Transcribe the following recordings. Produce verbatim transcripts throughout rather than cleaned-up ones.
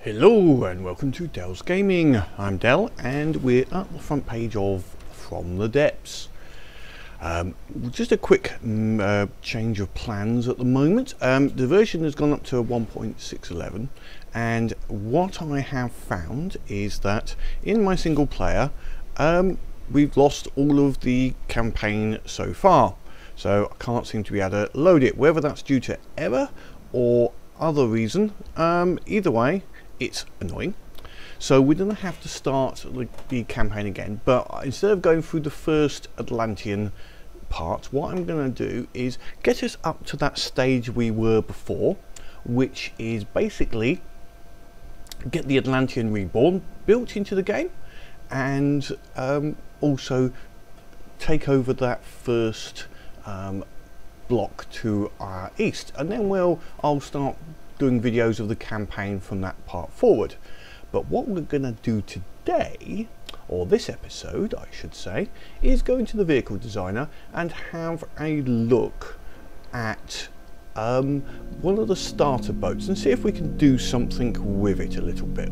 Hello and welcome to Dell's Gaming. I'm Dell and we're at the front page of From the Depths. Um, just a quick um, uh, change of plans at the moment. Um, the version has gone up to one point six eleven, and what I have found is that in my single player um, we've lost all of the campaign so far, so I can't seem to be able to load it, whether that's due to error or other reason. Um, either way, it's annoying, so we're going to have to start the, the campaign again, but instead of going through the first Atlantean part, what I'm going to do is get us up to that stage we were before, which is basically get the Atlantean Reborn built into the game, and um, also take over that first um, block to our east, and then we'll I'll start doing videos of the campaign from that part forward. But what we're going to do today, or this episode I should say, is go into the vehicle designer and have a look at um, one of the starter boats and see if we can do something with it a little bit.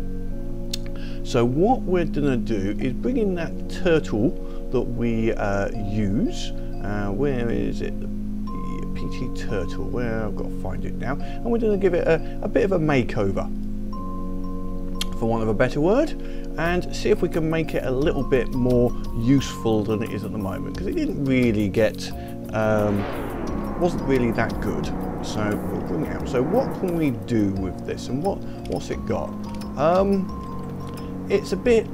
So what we're going to do is bring in that turtle that we uh, use. Uh, where is it? P T Turtle, well, I've got to find it now, and we're going to give it a, a bit of a makeover, for want of a better word, and see if we can make it a little bit more useful than it is at the moment, because it didn't really get, um, wasn't really that good. So we'll bring it out. So what can we do with this, and what what's it got? Um, it's a bit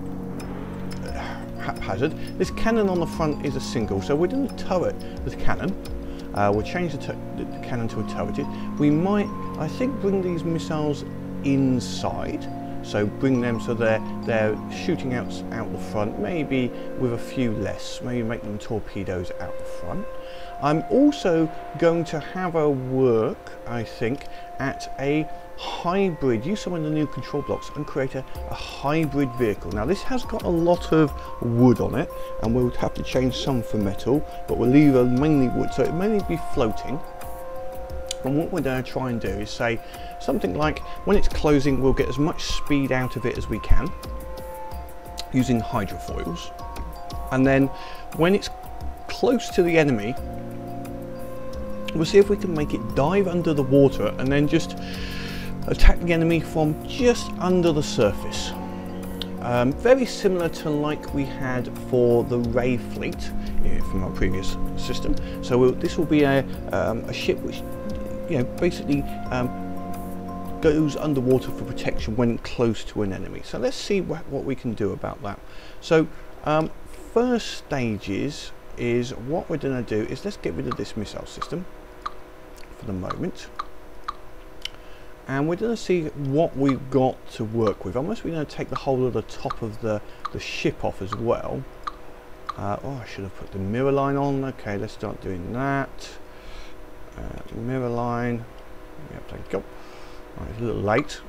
haphazard. This cannon on the front is a single, so we're doing a turret with cannon. Uh, we'll change the, the cannon to a turret. We might, I think, bring these missiles inside, so bring them so they're they're shooting out out the front, maybe with a few less, maybe make them torpedoes out the front. I'm also going to have a work, I think, at a hybrid, use some of the new control blocks and create a, a hybrid vehicle. Now this has got a lot of wood on it, and we'll have to change some for metal, but we'll leave a mainly wood, so it may be floating. And what we're going to try and do is say something like, when it's closing, we'll get as much speed out of it as we can using hydrofoils, and then when it's close to the enemy, we'll see if we can make it dive under the water and then just attack the enemy from just under the surface. Um, very similar to like we had for the Ray fleet yeah, from our previous system. So we'll, this will be a, um, a ship which, you know, basically um, goes underwater for protection when close to an enemy. So let's see what, what we can do about that. So um, first stages is what we're going to do is let's get rid of this missile system for the moment. And we're going to see what we've got to work with. Unless we're going to take the whole of the top of the, the ship off as well. Uh, oh, I should have put the mirror line on. Okay, let's start doing that. Uh, mirror line. Yep, thank you. Right, it's a little late.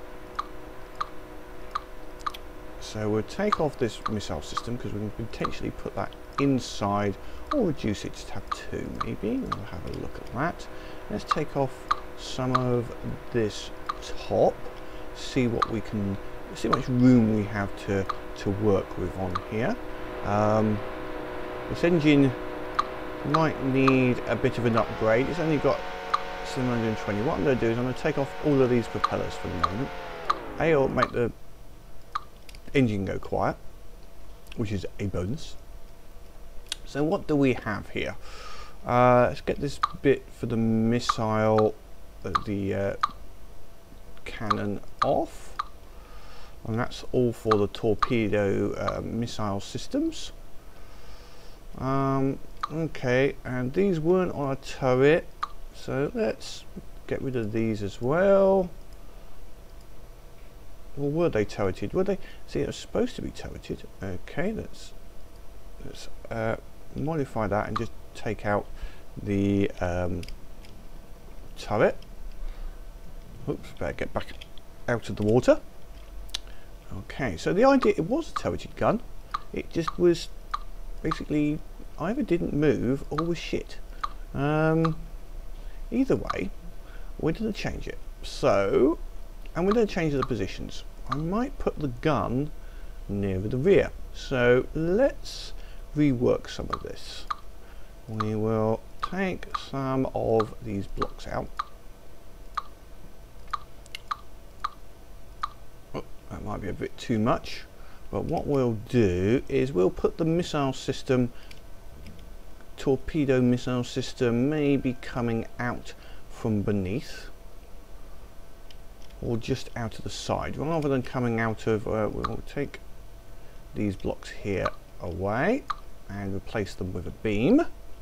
So we'll take off this missile system because we can potentially put that inside or reduce it to tab two maybe. We'll have a look at that. Let's take off some of this top, see what we can, see how much room we have to to work with on here. Um, this engine might need a bit of an upgrade. It's only got seven hundred twenty. What I'm going to do is I'm going to take off all of these propellers for the moment. A, it'll make the engine go quiet, which is a bonus. So what do we have here? Uh, let's get this bit for the missile, uh, the uh, cannon off, and that's all for the torpedo uh, missile systems. Um, okay, and these weren't on a turret, so let's get rid of these as well. Or were they turreted? Were they? See, it was supposed to be turreted. Okay, let's let's uh, modify that and just take out the um, turret. Oops, better get back out of the water. Okay, so the idea, it was a turreted gun. It just was basically either didn't move or was shit. Um, either way, we're going to change it. So and we're going to change the positions. I might put the gun nearer the rear. So let's rework some of this. We will take some of these blocks out. Oh, that might be a bit too much, but what we'll do is we'll put the missile system, torpedo missile system, maybe coming out from beneath or just out of the side rather than coming out of. Uh, we'll take these blocks here away and replace them with a beam.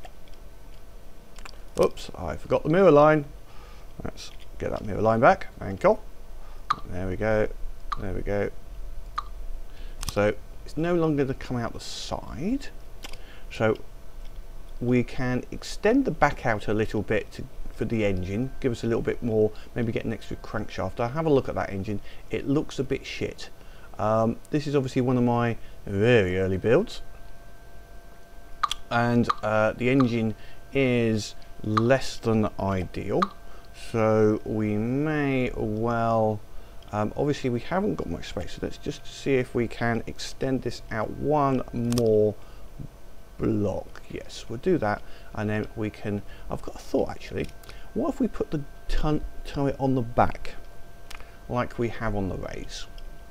Oops, I forgot the mirror line. Let's get that mirror line back. Thank you. There we go. There we go. So it's no longer to come out the side. So we can extend the back out a little bit to, for the engine, give us a little bit more, maybe get an extra crankshaft. I'll have a look at that engine. It looks a bit shit. Um, this is obviously one of my very early builds, and uh, the engine is less than ideal, so we may well, um, obviously we haven't got much space, so let's just see if we can extend this out one more block. Yes, we'll do that, and then we can, I've got a thought actually, what if we put the ton turret on the back like we have on the Rays?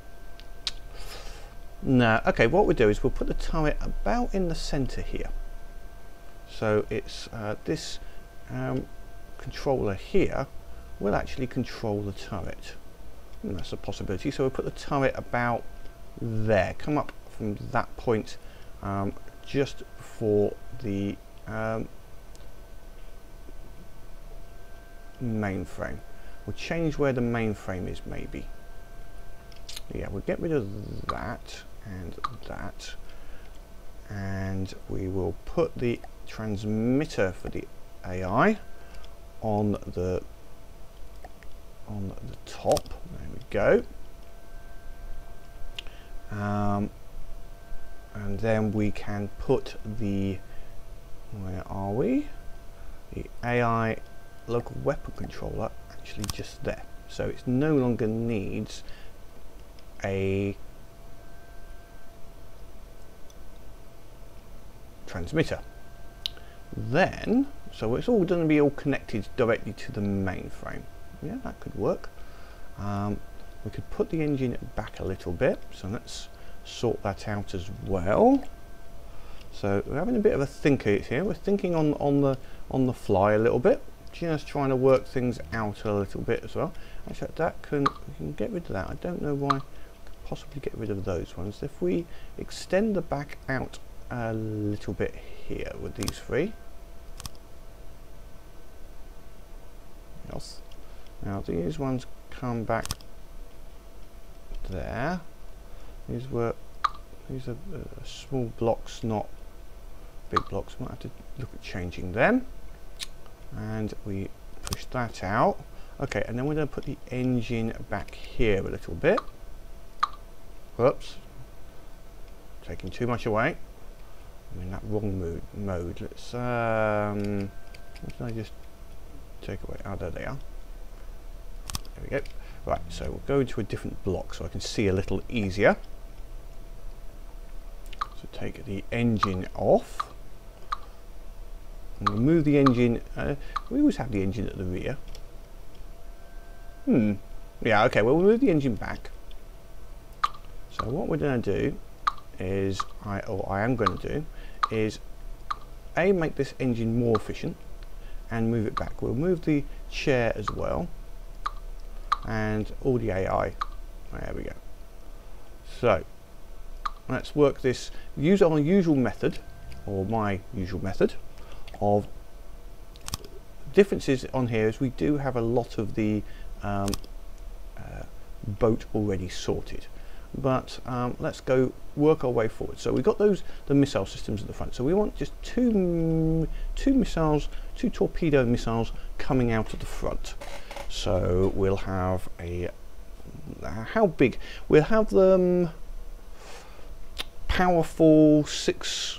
No, okay, what we'll do is we'll put the turret about in the center here, so it's uh, this um, controller here will actually control the turret, and that's a possibility. So we'll put the turret about there, come up from that point, um, just for the um, mainframe. We'll change where the mainframe is, maybe. Yeah, we'll get rid of that and that, and we will put the transmitter for the A I on the on the top. There we go. Um, and then we can put the, where are we? The A I local weapon controller actually just there. So it no longer needs a transmitter. Then, so it's all going to be all connected directly to the mainframe. Yeah, that could work. Um, we could put the engine back a little bit, so let's sort that out as well. So we're having a bit of a thinker here. We're thinking on on the on the fly a little bit, just trying to work things out a little bit as well. Actually, that can we can get rid of that. I don't know why. Possibly get rid of those ones. If we extend the back out a little bit here with these three. Yes. Now these ones come back there. These were these are uh, small blocks, not big blocks. Might have to look at changing them. And we push that out. Okay, and then we're going to put the engine back here a little bit. Whoops, taking too much away. I'm in that wrong mood, mode. Let's, um, what did I just take away? Oh, there they are. There we go. Right, so we'll go into a different block so I can see a little easier. So take the engine off. And we'll move the engine, uh, we always have the engine at the rear. Hmm, yeah, okay, well, we'll move the engine back. So what we're going to do is, I, or I am going to do, is A, make this engine more efficient and move it back. We'll move the chair as well and all the A I. There we go. So let's work this, use our usual method, or my usual method, of differences on here is we do have a lot of the um, uh, boat already sorted. But um, let's go work our way forward. So we've got those the missile systems at the front. So we want just two two missiles, two torpedo missiles coming out of the front. So we'll have a how big? We'll have them powerful six,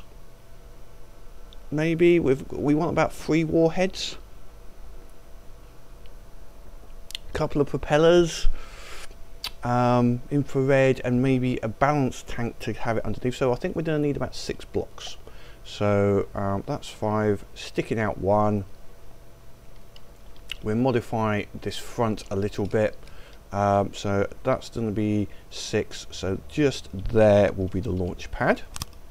maybe. With we want about three warheads, a couple of propellers. um, infrared, and maybe a balance tank to have it underneath. So I think we're going to need about six blocks. So um, that's five, sticking out one. We'll modify this front a little bit. Um, so that's going to be six. So just there will be the launch pad.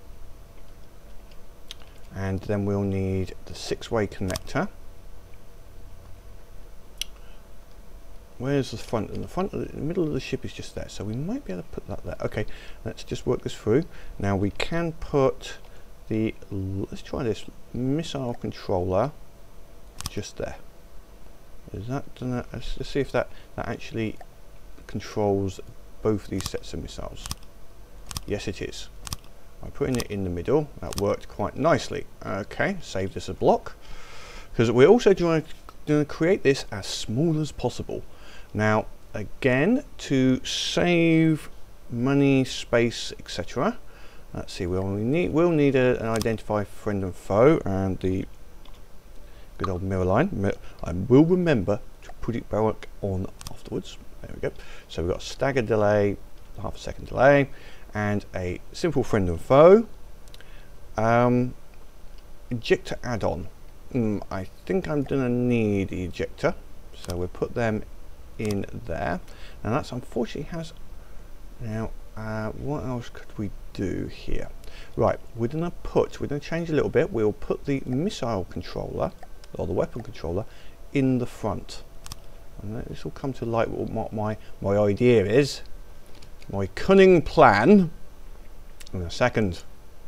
And then we'll need the six-way connector. Where's the front? And the front, of the, the middle of the ship is just there, so we might be able to put that there. Okay, let's just work this through. Now we can put the, let's try this, missile controller just there. Is that gonna, let's, let's see if that, that actually controls both these sets of missiles. Yes, it is. By putting it in the middle, that worked quite nicely. Okay, saved us a block. Because we're also trying to create this as small as possible. Now, again, to save money, space, et cetera. Let's see, we'll need we'll need a, an identify friend and foe, and the good old mirror line. I will remember to put it back on afterwards. There we go. So we've got staggered delay, half a second delay, and a simple friend and foe. Um, ejector add-on. Mm, I think I'm gonna need the ejector, so we'll put them in there. Now that's unfortunately has. Now, uh, what else could we do here? Right, we're gonna put. We're gonna change a little bit. We'll put the missile controller or the weapon controller in the front, and this will come to light. What my my idea is. My cunning plan in a second.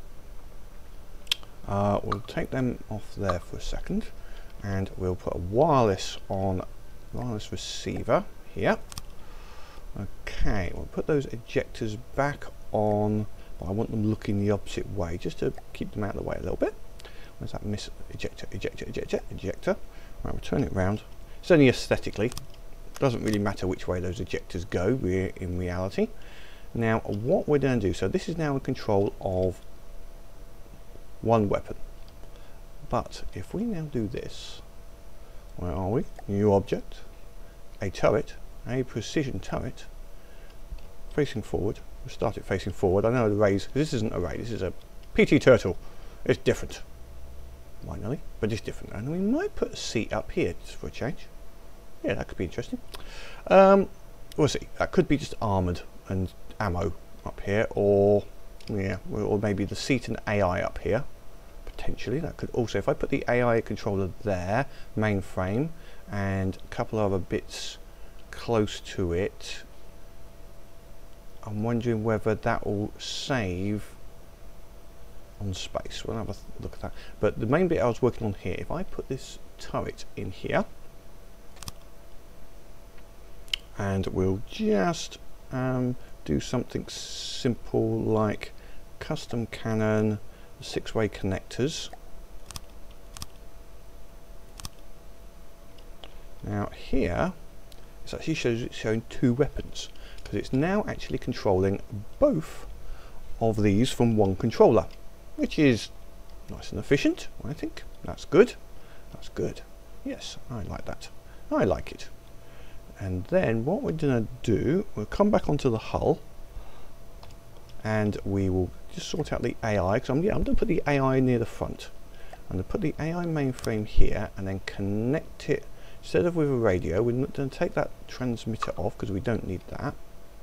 Uh, we'll take them off there for a second, and we'll put a wireless on wireless receiver here. Okay, we'll put those ejectors back on, but I want them looking the opposite way just to keep them out of the way a little bit. Where's that miss ejector, ejector, ejector, ejector? Right, we'll turn it round. It's only aesthetically. Doesn't really matter which way those ejectors go in reality. Now what we're going to do, so this is now in control of one weapon, but if we now do this, where are we? New object, a turret, a precision turret, facing forward. We'll start it facing forward. I know the rays, this isn't a ray, this is a P T turtle. It's different, minorly, but it's different. And we might put a seat up here just for a change. Yeah, that could be interesting. Um, we'll see. That could be just armoured and ammo up here, or yeah, or maybe the seat and A I up here. Potentially, that could also. If I put the A I controller there, mainframe, and a couple other bits close to it, I'm wondering whether that will save on space. We'll have a th look at that. But the main bit I was working on here, if I put this turret in here, and we'll just um, do something simple like custom cannon, six-way connectors. Now here it's actually shows it's showing two weapons, because it's now actually controlling both of these from one controller, which is nice and efficient. I think that's good. That's good. Yes, I like that. I like it. And then what we're going to do, we'll come back onto the hull, and we will just sort out the A I, because I'm, yeah, I'm going to put the A I near the front. I'm going to put the A I mainframe here and then connect it, instead of with a radio, we're going to take that transmitter off because we don't need that.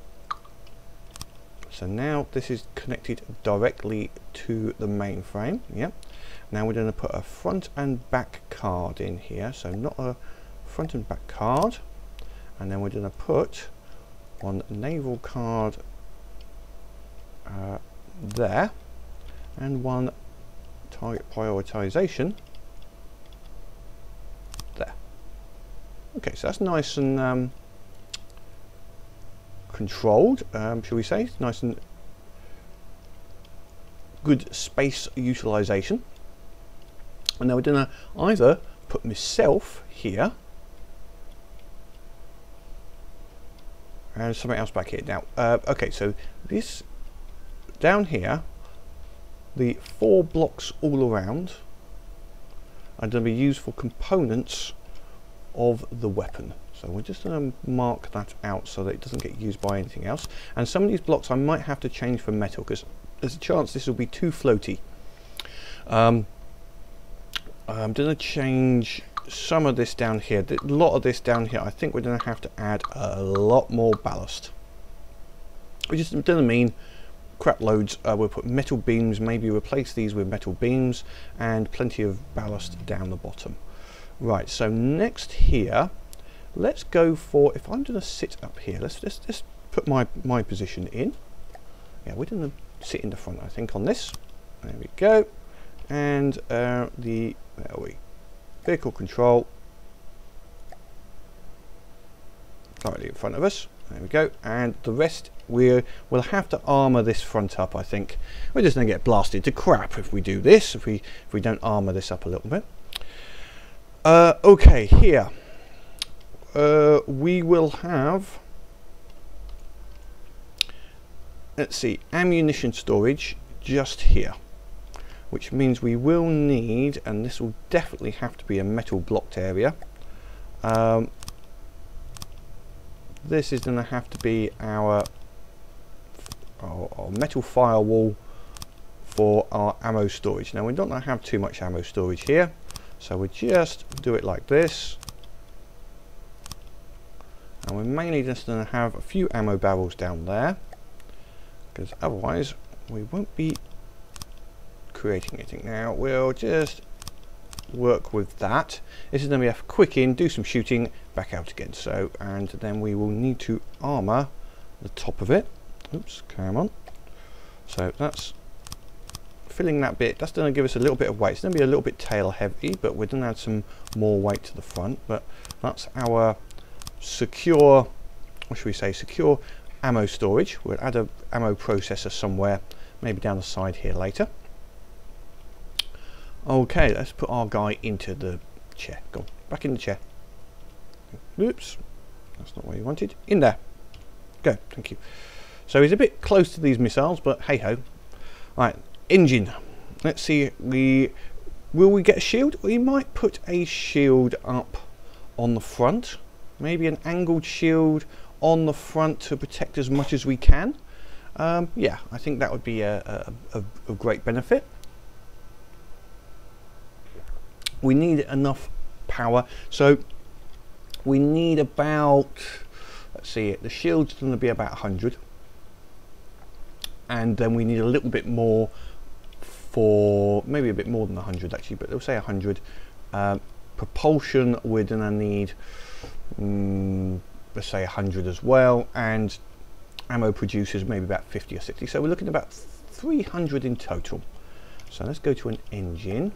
So now this is connected directly to the mainframe. Yep. Now we're going to put a front and back card in here, so not a front and back card. And then we're going to put one naval card uh, there, and one target prioritization there. Okay, so that's nice and um, controlled, um, shall we say? It's nice and good space utilization. And now we're going to either put myself here and something else back here. Now, uh, okay, so this down here, the four blocks all around are going to be used for components of the weapon. So we're just going to mark that out so that it doesn't get used by anything else. And some of these blocks I might have to change for metal because there's a chance this will be too floaty. Um, I'm going to change some of this down here. A lot of this down here, I think we're going to have to add a lot more ballast. Which just doesn't mean crap loads. Uh, we'll put metal beams, maybe replace these with metal beams, and plenty of ballast down the bottom. Right, so next here, let's go for, if I'm going to sit up here, let's just, just put my, my position in. Yeah, we're going to sit in the front, I think, on this. There we go. And uh, the, there we vehicle control directly in front of us. There we go. And the rest, we're, we'll have to armour this front up, I think. We're just going to get blasted to crap if we do this, if we, if we don't armour this up a little bit. Uh, okay, here. Uh, we will have, let's see, ammunition storage just here, which means we will need, and this will definitely have to be a metal blocked area. Um, this is going to have to be our, our, our metal firewall for our ammo storage. Now we don't have too much ammo storage here, so we just do it like this. And we're mainly just going to have a few ammo barrels down there, because otherwise we won't be creating anything. Now we'll just work with that. This is going to be a quick in, do some shooting, back out again. So, and then we will need to armour the top of it. Oops, come on. So that's filling that bit. That's going to give us a little bit of weight. It's going to be a little bit tail heavy, but we're going to add some more weight to the front. But that's our secure, what should we say, secure ammo storage. We'll add a ammo processor somewhere, maybe down the side here later. Okay, let's put our guy into the chair. Go on, back in the chair. Oops, that's not what you wanted. In there. Go, thank you. So he's a bit close to these missiles, but hey ho. Right, engine. Let's see, we will we get a shield? We might put a shield up on the front. Maybe an angled shield on the front to protect as much as we can. Um, yeah, I think that would be a, a, a, a great benefit. We need enough power, so we need about, let's see, the shield's going to be about one hundred, and then we need a little bit more for, maybe a bit more than one hundred actually, but we'll say one hundred. Um, propulsion, we're going to need, um, let's say one hundred as well, and ammo producers maybe about fifty or sixty, so we're looking at about three hundred in total. So let's go to an engine.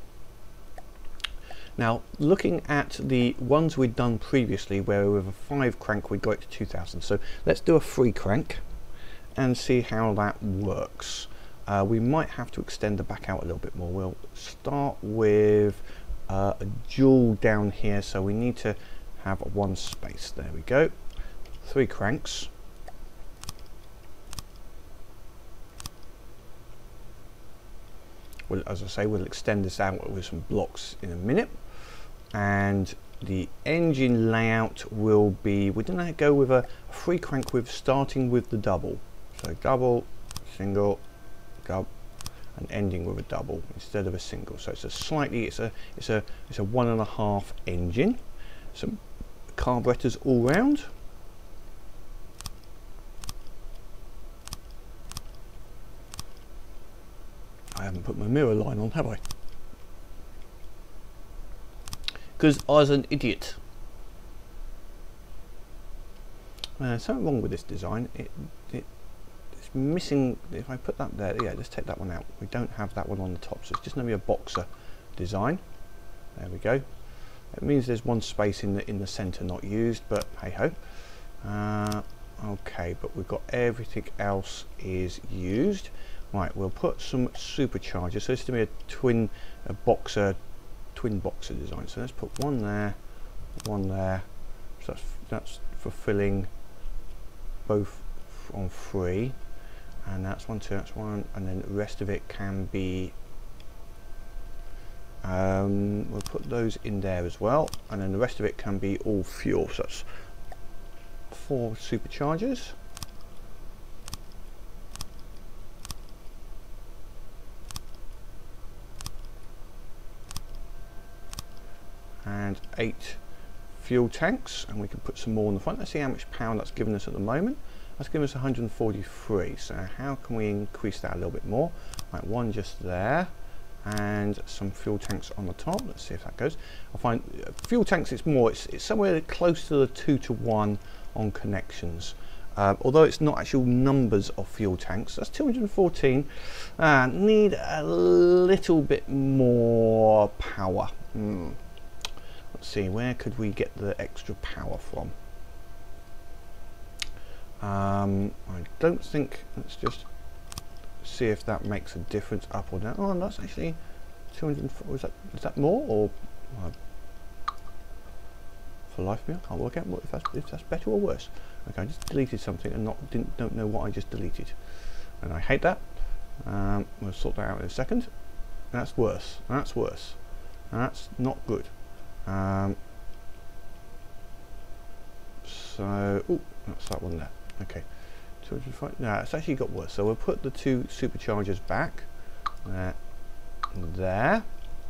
Now, looking at the ones we'd done previously, where with a five crank we'd go it to two thousand. So let's do a three crank and see how that works. Uh, we might have to extend the back out a little bit more. We'll start with uh, a dual down here, so we need to have one space. There we go. Three cranks. Well, as I say, we'll extend this out with some blocks in a minute. And the engine layout will be, we're going to go with a three crank with starting with the double. So double, single, double, and ending with a double instead of a single. So it's a slightly, it's a, it's a, it's a one and a half engine. Some carburetors all round. I haven't put my mirror line on, have I? Because I was an idiot. Uh, something wrong with this design. It, it, it's missing. If I put that there, yeah, let's take that one out. We don't have that one on the top, so it's just going to be a boxer design. There we go. It means there's one space in the in the centre not used, but hey ho. Uh, okay, but we've got everything else is used. Right, we'll put some superchargers. So this is going to be a twin, a boxer, twin boxer design. So let's put one there, one there. So that's that's fulfilling both on three, and that's one, two, that's one, and then the rest of it can be Um, we'll put those in there as well, and then the rest of it can be all fuel. So that's four superchargers. And eight fuel tanks, and we can put some more in the front. Let's see how much power that's given us at the moment. That's given us one hundred forty-three. So how can we increase that a little bit more? Right, one just there, and some fuel tanks on the top. Let's see if that goes. I find uh, fuel tanks, it's more, it's, it's somewhere close to the two to one on connections. Uh, although it's not actual numbers of fuel tanks. That's two hundred fourteen. Uh, need a little bit more power. Mm. Let's see, where could we get the extra power from? Um, I don't think, let's just see if that makes a difference up or down. Oh, that's actually two hundred, is that, is that more or uh, for life of me I can't work out what, if, that's, if that's better or worse. Okay, I just deleted something and not didn't don't know what I just deleted, and I hate that. Um, we'll sort that out in a second. That's worse, that's worse, that's not good. Um, so, oh, that's that one there. Okay, two hundred five. No, it's actually got worse. So we'll put the two superchargers back there, there.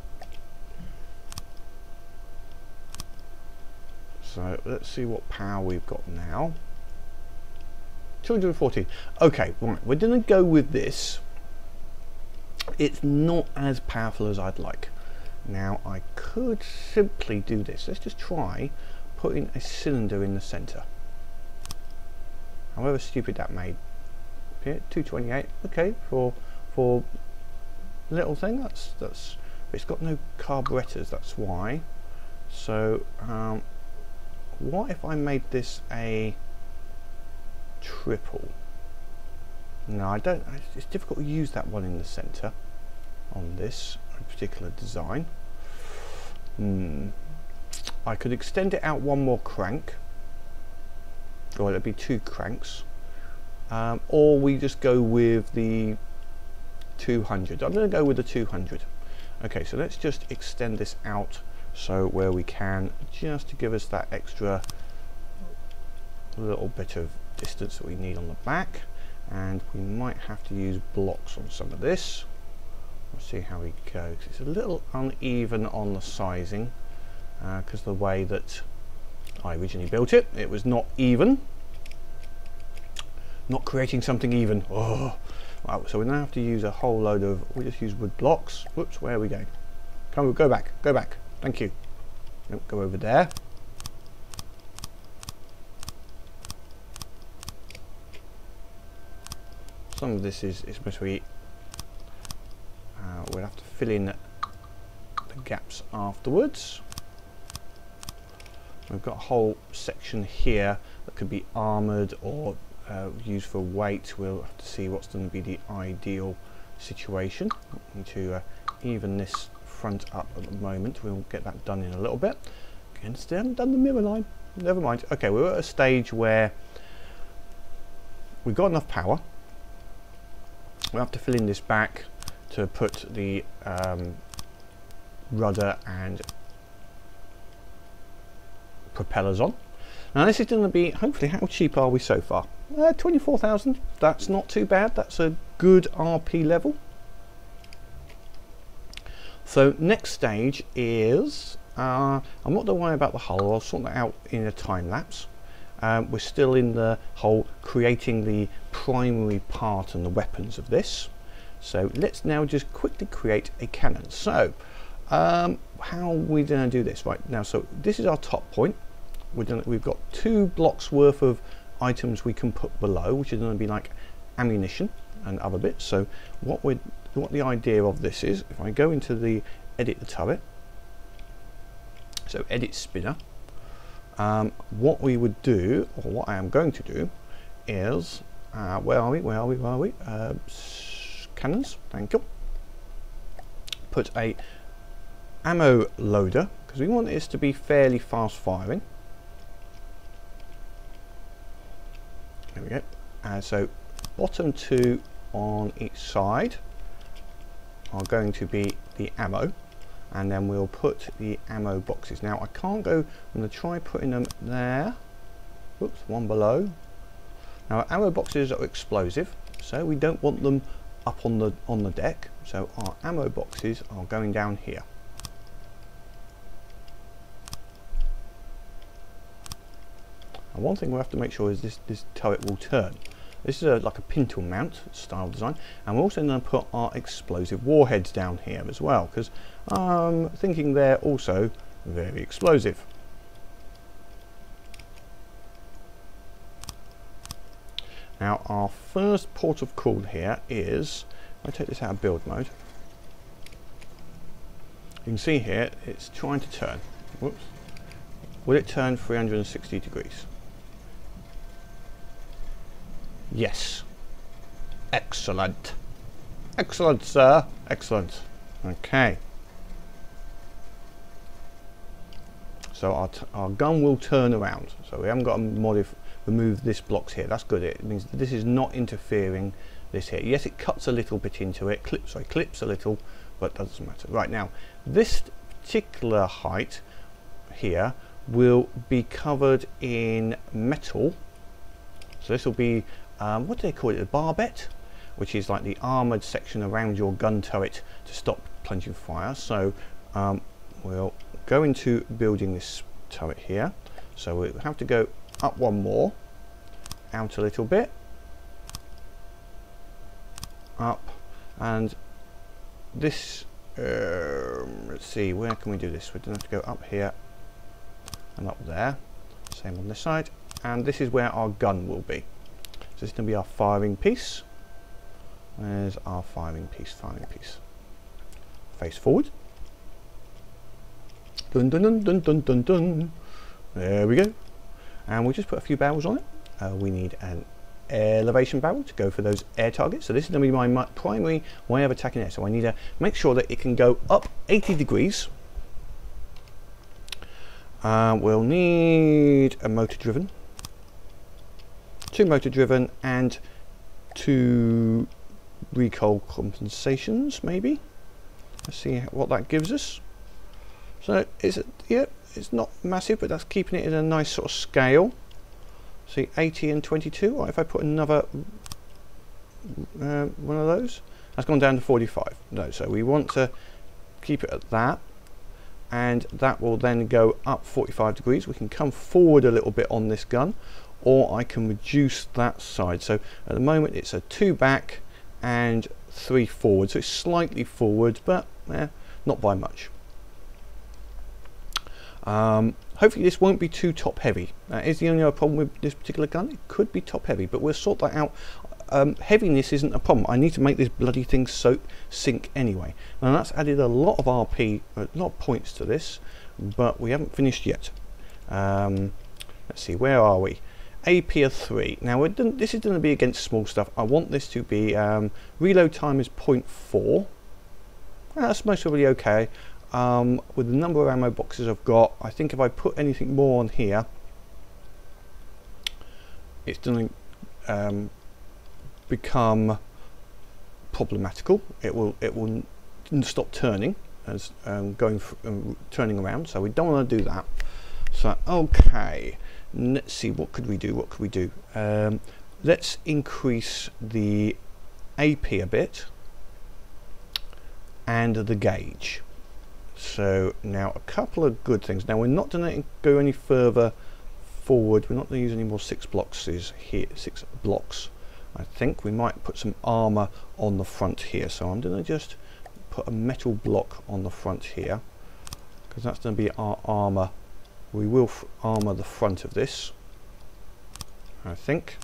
So let's see what power we've got now. two hundred fourteen. Okay, right. We're going to go with this. It's not as powerful as I'd like. Now I could simply do this. Let's just try putting a cylinder in the center. However stupid that may appear. two twenty-eight. Okay, for for little thing. That's that's. It's got no carburetors. That's why. So um, what if I made this a triple? No, I don't. It's difficult to use that one in the center on this particular design. Hmm. I could extend it out one more crank, or it'd be two cranks, um, or we just go with the two hundred. I'm going to go with the two hundred. Okay, so let's just extend this out so where we can, just to give us that extra little bit of distance that we need on the back, and we might have to use blocks on some of this. We'll see how we go. It's a little uneven on the sizing because uh, the way that I originally built it, it was not even. Not creating something even. Oh, right, so we now have to use a whole load of. We just use wood blocks. Whoops, where are we going? Come on, go back, go back. Thank you. Nope, go over there. Some of this is is supposed to be. Uh, we'll have to fill in the gaps afterwards. We've got a whole section here that could be armoured or uh, used for weight. We'll have to see what's going to be the ideal situation. We need to uh, even this front up at the moment. We'll get that done in a little bit. Again, still haven't done the mirror line. Never mind. Okay, we're at a stage where we've got enough power. We'll have to fill in this back to put the um, rudder and propellers on. Now this is going to be, hopefully, how cheap are we so far? Uh, twenty-four thousand, that's not too bad, that's a good R P level. So next stage is, uh, I'm not going to worry about the hull, I'll sort that out in a time lapse. Um, we're still in the whole creating the primary part and the weapons of this. So let's now just quickly create a cannon. So um, how are we going to do this? Right now, so this is our top point. We're gonna, we've got two blocks worth of items we can put below, which is going to be like ammunition and other bits. So what we what the idea of this is, if I go into the edit the turret, so edit spinner, um, what we would do, or what I am going to do, is uh, where are we? Where are we? Where are we? Uh, cannons, thank you. Put a ammo loader because we want this to be fairly fast firing. There we go. And uh, so bottom two on each side are going to be the ammo, and then we'll put the ammo boxes. Now I can't go, I'm going to try putting them there. Oops, one below. Now ammo boxes are explosive, so we don't want them up on the on the deck, so our ammo boxes are going down here. And one thing we'll have to make sure is this this turret will turn. This is a, like a pintle mount style design, and we're also going to put our explosive warheads down here as well, because I'm thinking they're also very explosive. Now our first port of call here is, if I take this out of build mode, you can see here it's trying to turn. Whoops. Will it turn three hundred sixty degrees? Yes. Excellent. Excellent, sir. Excellent. Okay. So our, t our gun will turn around. So we haven't got to modify, remove this blocks here. That's good. It means that this is not interfering this here. Yes, it cuts a little bit into it. Clips, sorry, clips a little, but doesn't matter. Right, now, this particular height here will be covered in metal. So this will be, um, what do they call it, a barbette, which is like the armoured section around your gun turret to stop plunging fire. So um, we'll go into building this turret here. So we'll have to go up one more, out a little bit, up, and this, um, let's see, where can we do this? We're going to have to go up here and up there, same on this side, and this is where our gun will be. So this is going to be our firing piece. There's our firing piece, firing piece. Face forward. Dun dun dun dun dun dun dun. There we go. And we'll just put a few barrels on it. Uh, we need an elevation barrel to go for those air targets. So this is going to be my, my primary way of attacking air. So I need to make sure that it can go up eighty degrees. Uh, we'll need a motor driven, two motor driven, and two recoil compensations maybe. Let's see what that gives us. So it's, yeah, it's not massive, but that's keeping it in a nice sort of scale. See, eighty and twenty-two. Or if I put another uh, one of those, that's gone down to forty-five. No, so we want to keep it at that, and that will then go up forty-five degrees. We can come forward a little bit on this gun, or I can reduce that side. So at the moment it's a two back and three forward, so it's slightly forward, but eh, not by much. Um, hopefully this won't be too top heavy. That is the only other problem with this particular gun. It could be top heavy, but we'll sort that out. Um, heaviness isn't a problem. I need to make this bloody thing soak sink anyway. Now that's added a lot of R P, a lot of points to this, but we haven't finished yet. Um, let's see, where are we? A P of three. Now it this is going to be against small stuff. I want this to be um, reload time is zero point four. That's most probably okay. Um, with the number of ammo boxes I've got, I think if I put anything more on here, it's going to um, become problematical. It will it will stop turning as um, going f um, turning around. So we don't want to do that. So okay, let's see, what could we do? What could we do? Um, let's increase the A P a bit and the gauge. So now a couple of good things. Now we're not going to go any further forward. We're not going to use any more six blocks here. Six blocks. I think we might put some armor on the front here. So I'm going to just put a metal block on the front here, because that's going to be our armor. We will f armor the front of this, I think.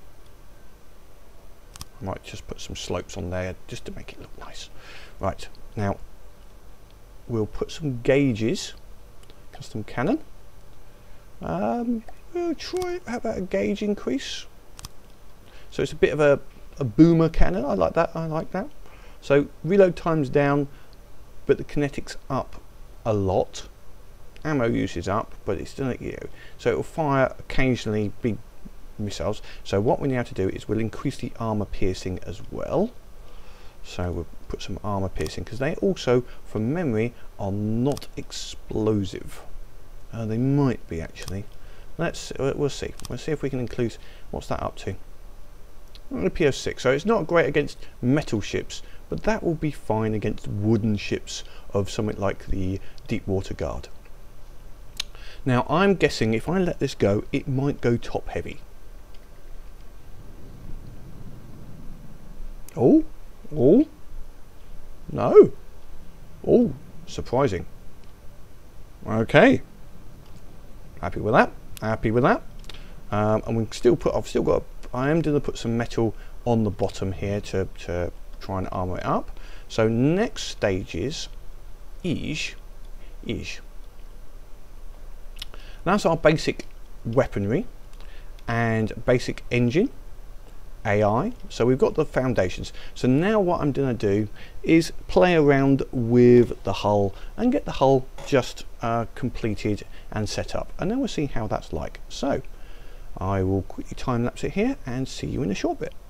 I might just put some slopes on there just to make it look nice. Right, now we'll put some gauges. Custom cannon. Um, we'll try, how about a gauge increase? So it's a bit of a, a boomer cannon. I like that, I like that. So reload time's down, but the kinetics up a lot. Ammo use is up, but it's still, you know, so it will fire occasionally big missiles. So what we now have to do is we'll increase the armor piercing as well. So we'll put some armor piercing, because they also, from memory, are not explosive. Uh, they might be actually. Let's we'll see. We'll see if we can include. What's that up to? P O six. So it's not great against metal ships, but that will be fine against wooden ships of something like the Deepwater Guard. Now I'm guessing if I let this go, it might go top heavy. Oh, oh, no, oh, surprising. Okay, happy with that. Happy with that. Um, and we still put. I've still got. I am going to put some metal on the bottom here to to try and armor it up. So next stage is, is, is. That's our basic weaponry and basic engine. A I. So we've got the foundations. So now what I'm going to do is play around with the hull and get the hull just uh, completed and set up, and then we'll see how that's like. So I will quickly time lapse it here and see you in a short bit.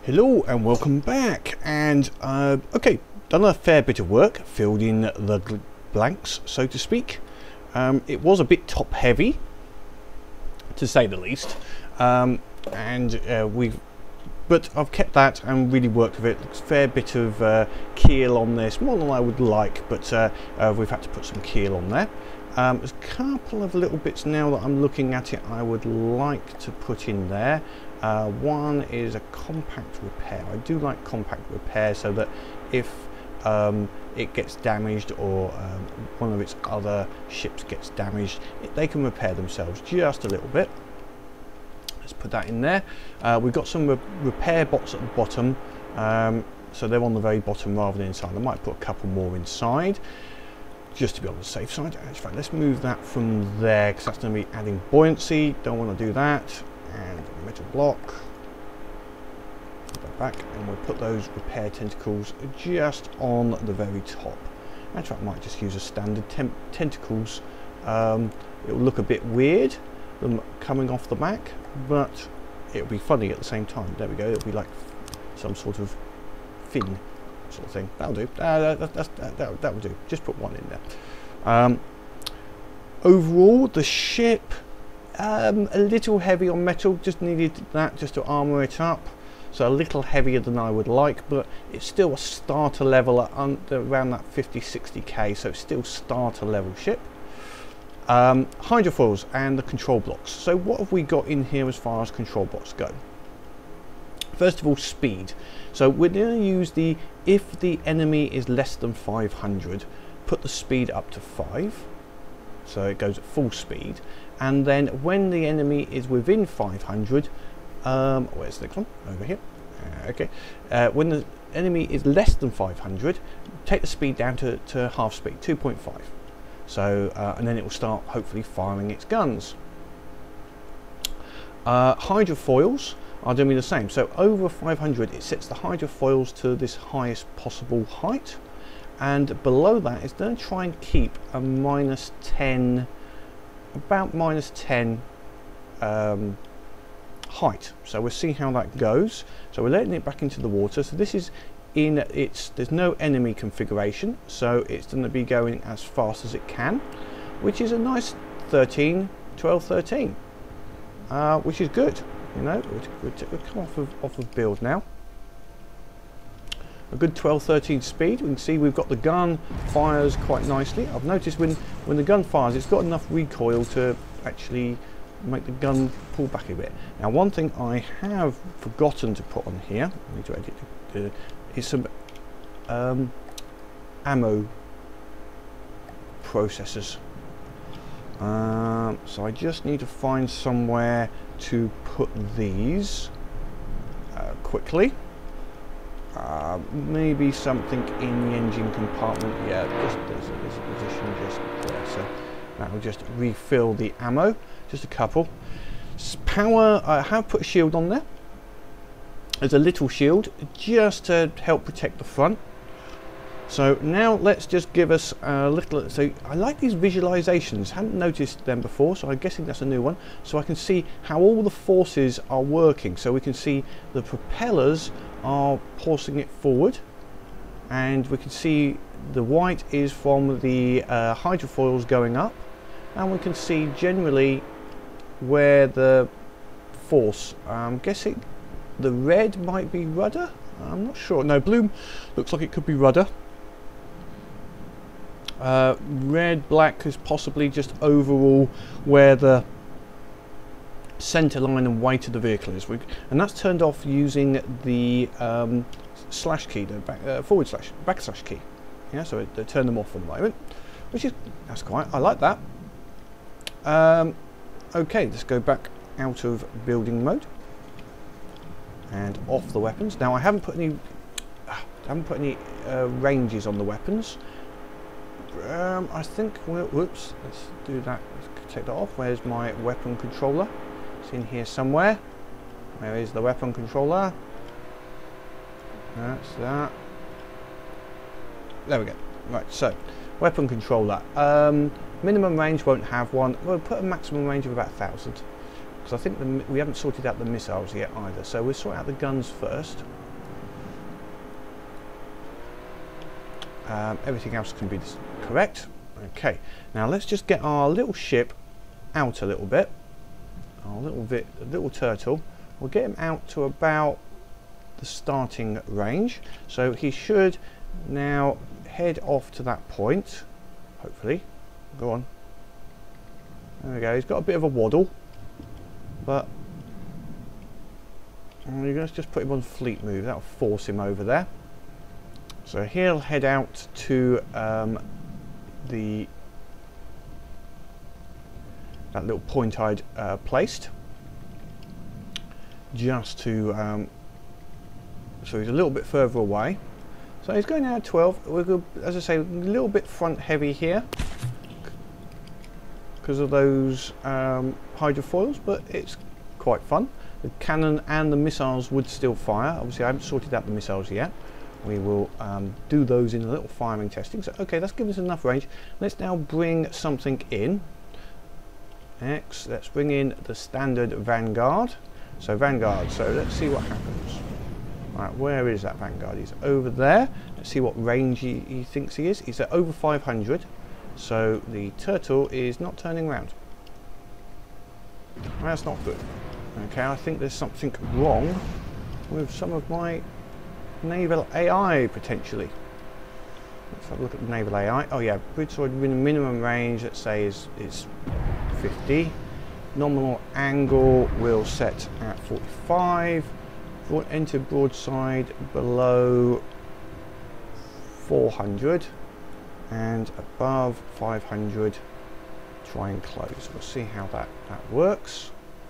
Hello and welcome back. And uh, okay, done a fair bit of work, filled in the blanks, so to speak. Um, it was a bit top heavy, to say the least, um, and uh, we've but I've kept that and really worked with it. Looks a fair bit of uh, keel on this, more than I would like, but uh, uh, we've had to put some keel on there. Um, there's a couple of little bits now that I'm looking at it I would like to put in there. Uh, one is a compact repair. I do like compact repair so that if um, it gets damaged or um, one of its other ships gets damaged, it, they can repair themselves just a little bit. Let's put that in there. Uh, we've got some re repair bots at the bottom, um, so they're on the very bottom rather than inside. I might put a couple more inside just to be on the safe side. In fact, let's move that from there because that's going to be adding buoyancy. Don't want to do that. And metal block. Put that back, and we'll put those repair tentacles just on the very top. Actually, I might just use a standard tentacles. Um, it will look a bit weird, them coming off the back, but it'll be funny at the same time. There we go. It'll be like some sort of fin sort of thing. That'll do. Uh, that, that, that, that, that will do. Just put one in there. Um, overall, the ship. Um, a little heavy on metal, just needed that just to armour it up, so a little heavier than I would like, but it's still a starter level at under, around that fifty sixty K, so it's still starter level ship. Um, hydrofoils and the control blocks. So what have we got in here as far as control blocks go? First of all, speed. So we're going to use the if the enemy is less than five hundred, put the speed up to five, so it goes at full speed. And then when the enemy is within five hundred, um, where's the next one? Over here. Uh, okay. Uh, when the enemy is less than five hundred, take the speed down to, to half speed, two point five. So, uh, and then it will start hopefully firing its guns. Uh, hydrofoils are doing the same. So over five hundred, it sets the hydrofoils to this highest possible height. And below that, it's going to try and keep a minus ten, about minus ten um, height. So we'll see how that goes. So we're letting it back into the water. So this is in its, there's no enemy configuration. So it's going to be going as fast as it can, which is a nice thirteen, twelve, thirteen, uh, which is good. You know, we'll, we'll come off of, off of build now. A good twelve, thirteen speed. We can see we've got the gun fires quite nicely. I've noticed when when the gun fires, it's got enough recoil to actually make the gun pull back a bit. Now, one thing I have forgotten to put on here, I need to edit, uh, is some um, ammo processors. Um, so I just need to find somewhere to put these uh, quickly. Uh, maybe something in the engine compartment. Yeah, just there's a, there's a position just there, so that will just refill the ammo. Just a couple. S power. I have put a shield on there. There's a little shield just to help protect the front. So now let's just give us a little. So I like these visualizations. Hadn't noticed them before, so I'm guessing that's a new one. So I can see how all the forces are working. So we can see the propellers are forcing it forward, and we can see the white is from the uh, hydrofoils going up, and we can see generally where the force. I'm guessing the red might be rudder. I'm not sure. No, blue looks like it could be rudder. Uh, red, black is possibly just overall where the center line and weight of the vehicle is. We, and that's turned off using the um, slash key, the back, uh, forward slash, back slash key. Yeah, so it, they turn them off for the moment, which is, that's quite, I like that. Um, okay, let's go back out of building mode and off the weapons. Now I haven't put any, I haven't put any uh, ranges on the weapons. Um, I think, well, whoops, let's do that, let's take that off. Where's my weapon controller? It's in here somewhere. Where is the weapon controller? That's that. There we go. Right, so, weapon controller. Um, minimum range won't have one. We'll put a maximum range of about one thousand. because I think the, we haven't sorted out the missiles yet either. So we'll sort out the guns first. Um, everything else can be correct. Okay, now let's just get our little ship out a little bit. Our little bit, little turtle. We'll get him out to about the starting range. So he should now head off to that point. Hopefully, go on. There we go. He's got a bit of a waddle, but let's just put him on fleet move. That'll force him over there. So he'll head out to um, the that little point I'd uh, placed, just to um, so he's a little bit further away. So he's going out at twelve. We're good, as I say, a little bit front heavy here because of those um, hydrofoils, but it's quite fun. The cannon and the missiles would still fire. Obviously, I haven't sorted out the missiles yet. We will um, do those in a little firing testing. So, okay, that's given us enough range. Let's now bring something in. X. Let's bring in the standard Vanguard. So Vanguard. So let's see what happens. Right, where is that Vanguard? He's over there. Let's see what range he, he thinks he is. He's at over five hundred. So the turtle is not turning around. That's not good. Okay, I think there's something wrong with some of my naval A I potentially. Let's have a look at the naval A I. Oh yeah, broadside minimum range, let's say is is fifty. Nominal angle will set at forty-five. Broad, enter broadside below four hundred and above five hundred. Try and close. We'll see how that that works.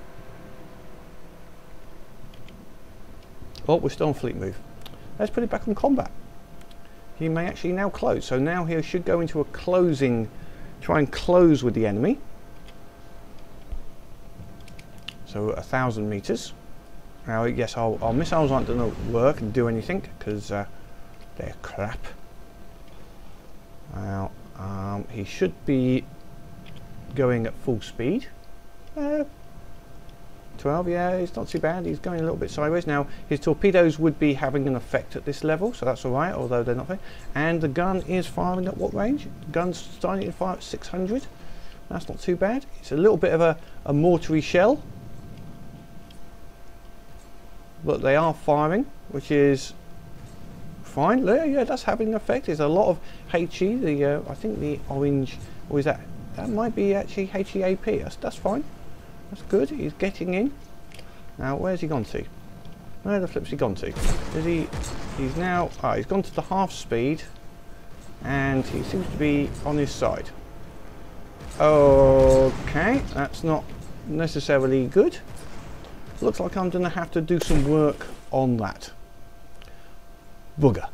Oh, we're still on fleet move. Let's put it back on combat. He may actually now close. So now he should go into a closing, try and close with the enemy. So a thousand meters. Now, yes, our, our missiles aren't going to work and do anything because uh, they're crap. Now, um, he should be going at full speed. Uh, twelve, yeah, it's not too bad. He's going a little bit sideways. Now, his torpedoes would be having an effect at this level, so that's all right, although they're not. And the gun is firing at what range? The gun's starting to fire at six hundred. That's not too bad. It's a little bit of a, a mortary shell, but they are firing, which is fine. Yeah, yeah, that's having an effect. There's a lot of H E. The uh, I think the orange, or is that? That might be actually H E A P. That's, that's fine. That's good. He's getting in. Now, where's he gone to? Where the flip's he gone to? Is he? He's now. Ah, he's gone to the half speed, and he seems to be on his side. Okay, that's not necessarily good. Looks like I'm going to have to do some work on that. Bugger.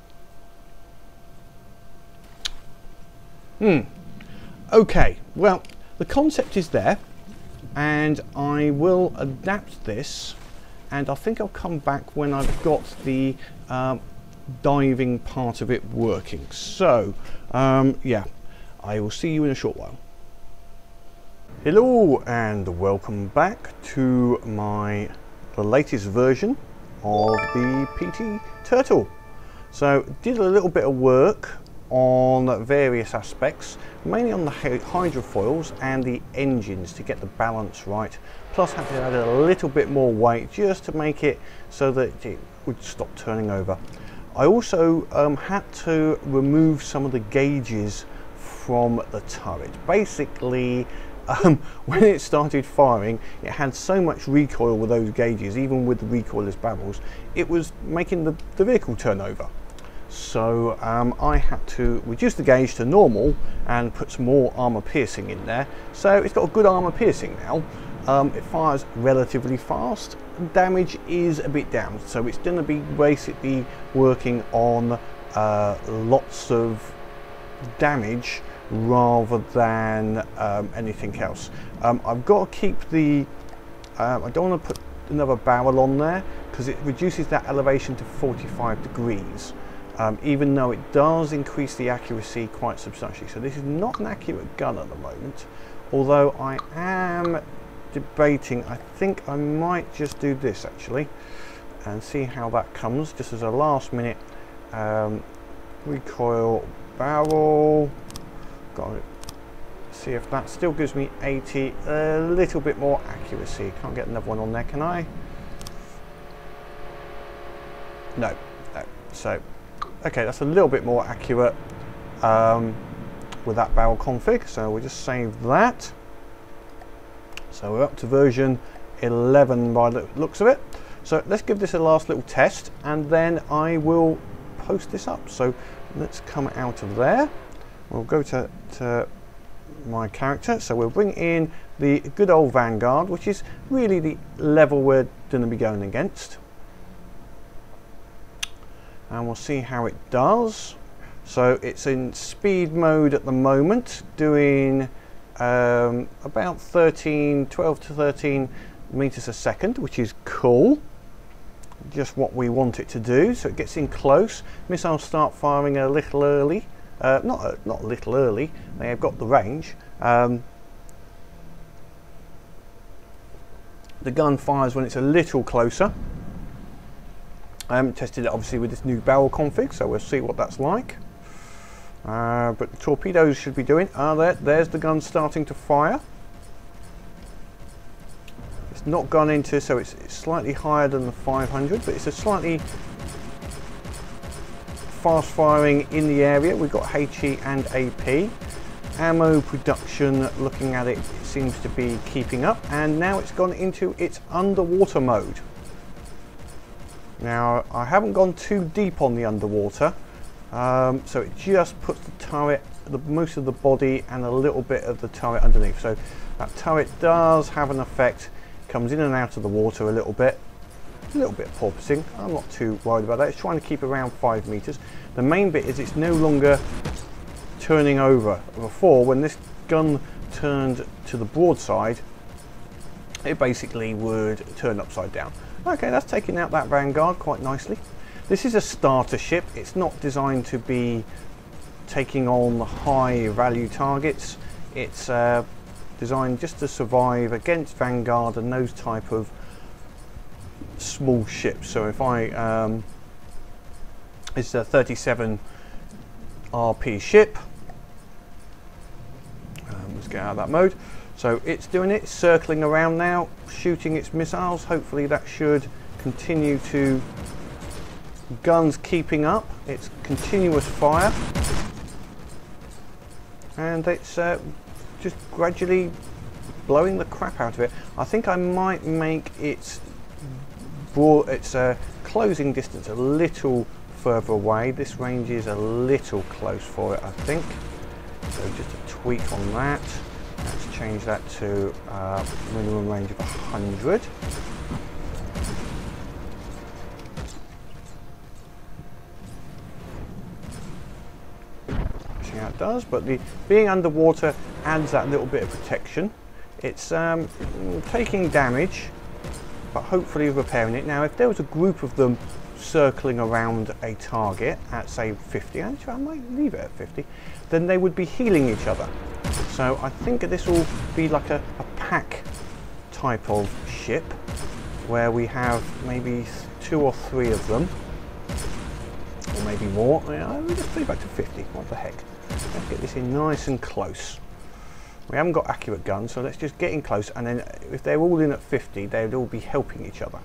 Hmm. Okay. Well, the concept is there. And I will adapt this, and I think I'll come back when I've got the um, diving part of it working. So um, yeah, I will see you in a short while. Hello and welcome back to my the latest version of the P T Turtle. So did a little bit of work on various aspects, mainly on the hydrofoils and the engines to get the balance right. Plus had to add a little bit more weight just to make it so that it would stop turning over. I also um, had to remove some of the gauges from the turret. Basically, um, when it started firing, it had so much recoil with those gauges, even with the recoilless barrels, it was making the, the vehicle turn over. So um, I had to reduce the gauge to normal and put some more armor piercing in there. So it's got a good armor piercing now. Um, it fires relatively fast. Damage is a bit down, so it's going to be basically working on uh, lots of damage rather than um, anything else. Um, I've got to keep the. Uh, I don't want to put another barrel on there because it reduces that elevation to forty-five degrees. Um, even though it does increase the accuracy quite substantially. So this is not an accurate gun at the moment, although I am debating. I think I might just do this actually and see how that comes, just as a last minute um, recoil barrel. Got to see if that still gives me eighty, a little bit more accuracy. Can't get another one on there, can I? No, no. So, okay, that's a little bit more accurate um, with that barrel config. So we'll just save that. So we're up to version eleven by the looks of it. So let's give this a last little test and then I will post this up. So let's come out of there. We'll go to, to my character. So we'll bring in the good old Vanguard, which is really the level we're going to be going against. And we'll see how it does. So it's in speed mode at the moment, doing um, about thirteen, twelve to thirteen meters a second, which is cool. Just what we want it to do. So it gets in close. Missiles start firing a little early. Uh, not a, not a little early. They have got the range. Um, the gun fires when it's a little closer. I haven't tested it obviously with this new barrel config, so we'll see what that's like. Uh, but the torpedoes should be doing. Ah, there, there's the gun starting to fire. It's not gone into, so it's, it's slightly higher than the five hundred, but it's a slightly fast firing in the area. We've got H E and A P. Ammo production, looking at it, it seems to be keeping up, and now it's gone into its underwater mode. Now, I haven't gone too deep on the underwater, um, so it just puts the turret, the, most of the body and a little bit of the turret underneath. So that turret does have an effect, comes in and out of the water a little bit, a little bit porpoising. I'm not too worried about that. It's trying to keep around five meters. The main bit is it's no longer turning over. Before, when this gun turned to the broadside, it basically would turn upside down. Okay, that's taking out that Vanguard quite nicely. This is a starter ship. It's not designed to be taking on high value targets. It's uh, designed just to survive against Vanguard and those type of small ships. So if I, um, it's a thirty-seven R P ship. Um, let's get out of that mode. So it's doing it, circling around now, shooting its missiles. Hopefully that should continue to, guns keeping up, it's continuous fire. And it's uh, just gradually blowing the crap out of it. I think I might make its, broad, its uh, closing distance a little further away. This range is a little close for it, I think. So just a tweak on that. Let's change that to uh, minimum range of one hundred. See how it does, but the being underwater adds that little bit of protection. It's um, taking damage, but hopefully repairing it. Now, if there was a group of them circling around a target at say fifty, actually I might leave it at fifty, then they would be healing each other. So I think this will be like a, a pack type of ship where we have maybe two or three of them, or maybe more. Yeah, we'll just put it back to fifty, what the heck. Let's get this in nice and close. We haven't got accurate guns, so let's just get in close, and then if they're all in at fifty, they would all be helping each other.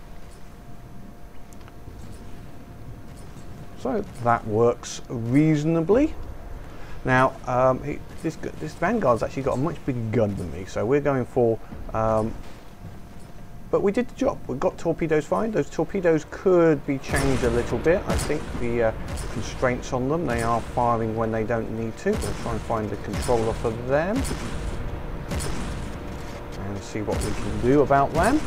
So that works reasonably. Now, um, he, this, this Vanguard's actually got a much bigger gun than me, so we're going for, um, but we did the job. We've got torpedoes fired. Those torpedoes could be changed a little bit. I think the uh, constraints on them, they are firing when they don't need to. We'll try and find the controller for them and see what we can do about them.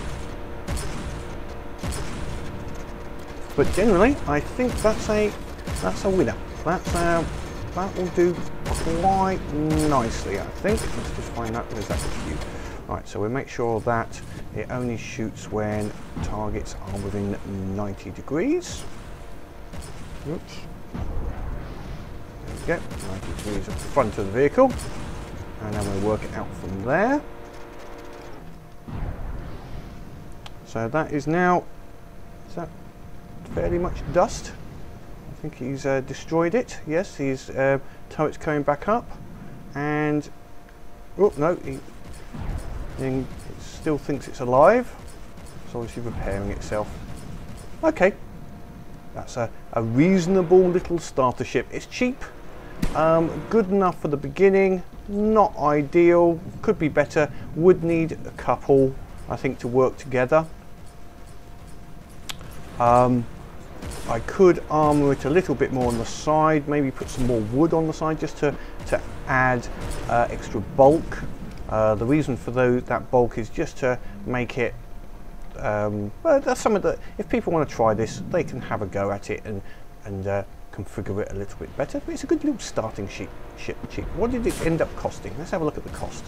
But generally, I think that's a that's a winner. That's uh, that will do quite nicely, I think. Let's just find out where's that cube. Right, so we'll make sure that it only shoots when targets are within ninety degrees. Oops. There we go. ninety degrees at the front of the vehicle, and then we'll work it out from there. So that is now, is that fairly much dust? I think he's uh, destroyed it. Yes, his uh, turret's coming back up, and oh no, he, he still thinks it's alive. It's obviously repairing itself. Okay, that's a, a reasonable little starter ship. It's cheap, um, good enough for the beginning, not ideal, could be better, would need a couple, I think, to work together. Um, I could armour it a little bit more on the side, maybe put some more wood on the side just to, to add uh, extra bulk. Uh, the reason for those, that bulk is just to make it, um, well, that's some of the, if people want to try this, they can have a go at it and, and uh, configure it a little bit better. But it's a good little starting ship, ship cheap. What did it end up costing? Let's have a look at the cost.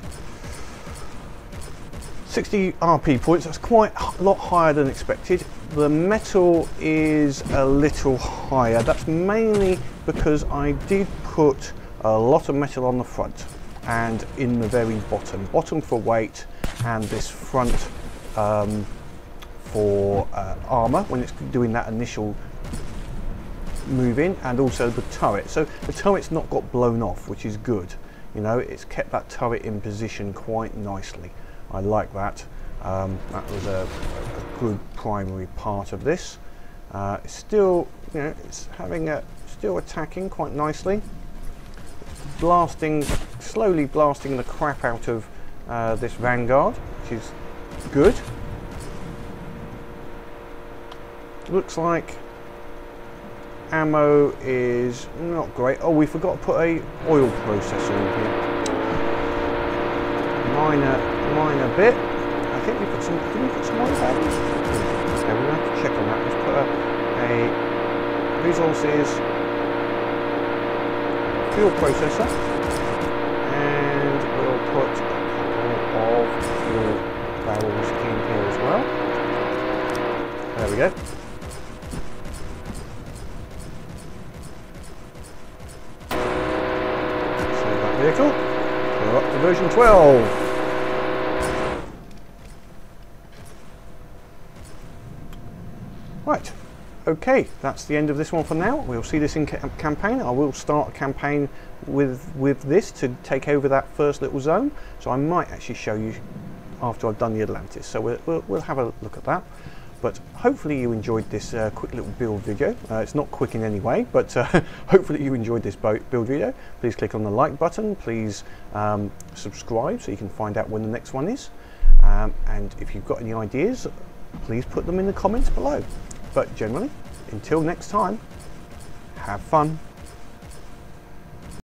sixty R P points, that's quite a lot higher than expected. The metal is a little higher. That's mainly because I did put a lot of metal on the front and in the very bottom. Bottom for weight and this front um, for uh, armour when it's doing that initial move in, and also the turret. So the turret's not got blown off, which is good. You know, it's kept that turret in position quite nicely. I like that. Um, that was a, a good primary part of this. Uh, it's still, you know, it's having a still attacking quite nicely. It's blasting, slowly blasting the crap out of uh, this Vanguard, which is good. Looks like ammo is not great. Oh, we forgot to put a oil processor in here. Minor, minor bit. I think we put some. Did we put some oil batteries? Okay, we're going to have to check on that. Let's put a, a resources fuel processor, and we'll put a couple of fuel barrels in here as well. There we go. Save that vehicle. Go up to version twelve. Right, okay, that's the end of this one for now. We'll see this in ca campaign. I will start a campaign with with this to take over that first little zone. So I might actually show you after I've done the Atlantis. So we'll, we'll, we'll have a look at that. But hopefully you enjoyed this uh, quick little build video. Uh, it's not quick in any way, but uh, hopefully you enjoyed this build video. Please click on the like button. Please um, subscribe so you can find out when the next one is. Um, and if you've got any ideas, please put them in the comments below. But generally, until next time, have fun.